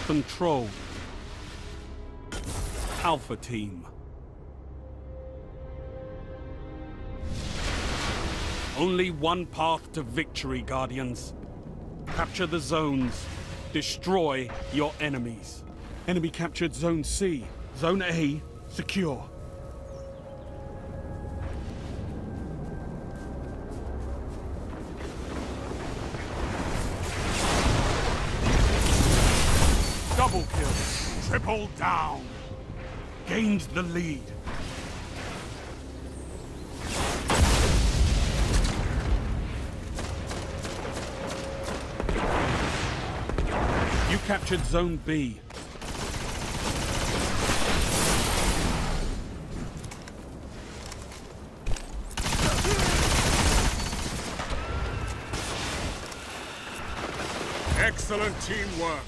Control. Alpha Team. Only one path to victory, Guardians. Capture the zones. Destroy your enemies. Enemy captured Zone C. Zone A, secure. Double kill. Triple down. Gained the lead. You captured Zone B. Excellent teamwork.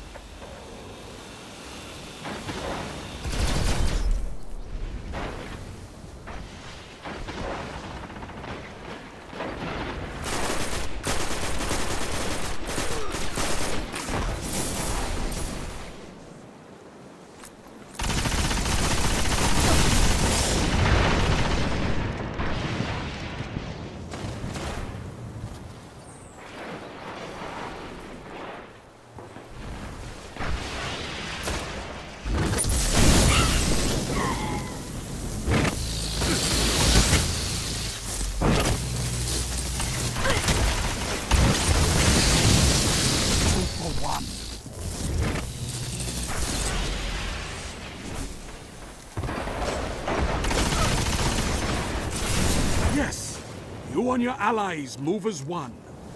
Yes! You and your allies move as one.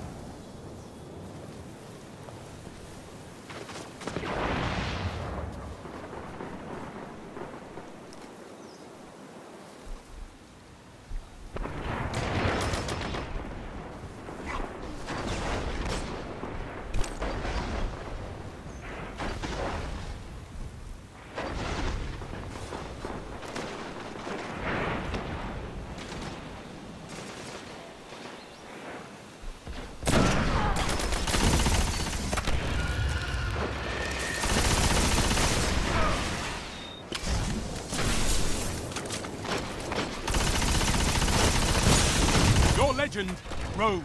Legend rose.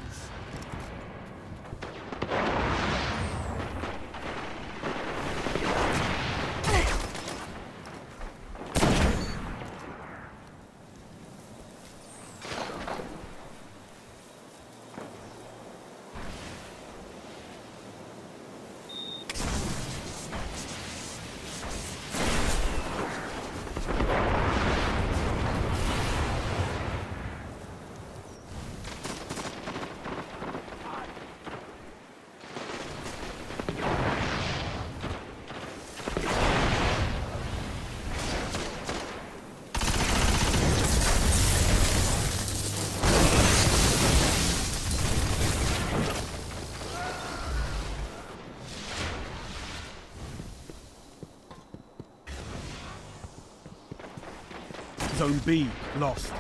Zone B lost.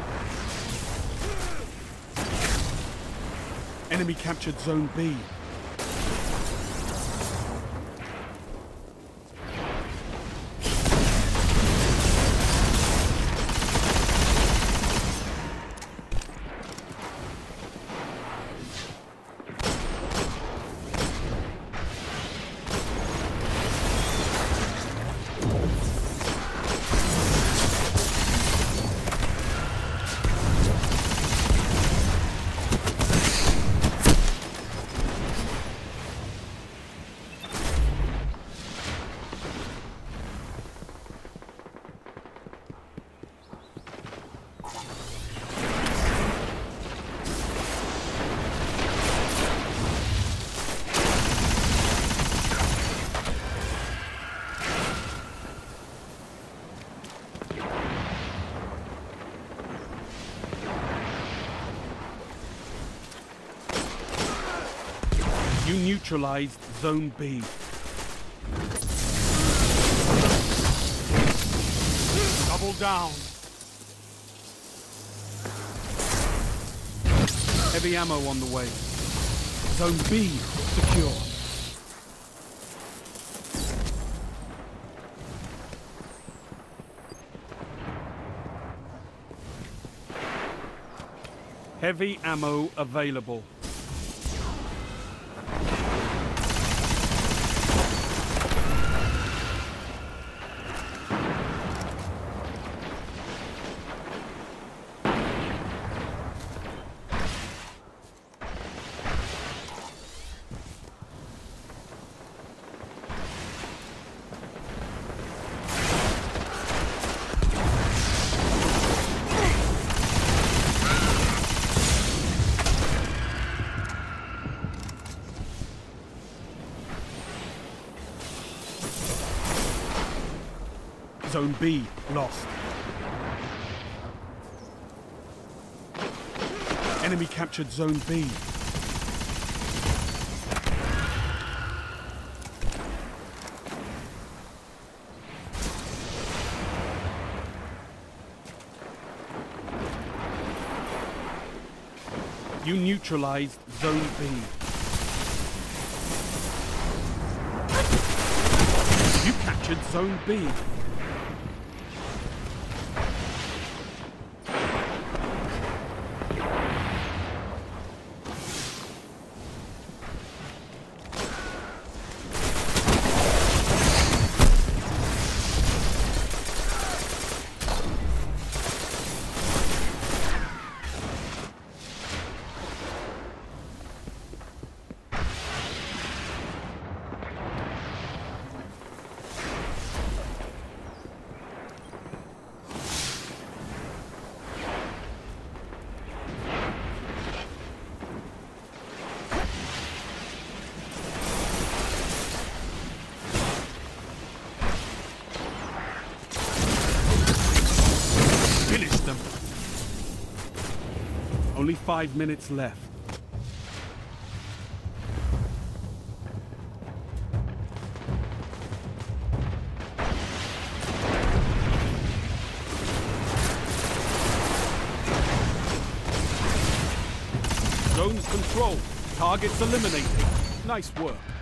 Enemy captured Zone B. You neutralized Zone B. Double down. Heavy ammo on the way. Zone B secure. Heavy ammo available. Zone B lost. Enemy captured Zone B. You neutralized Zone B. You captured Zone B. Only 5 minutes left. Zones controlled. Targets eliminated. Nice work.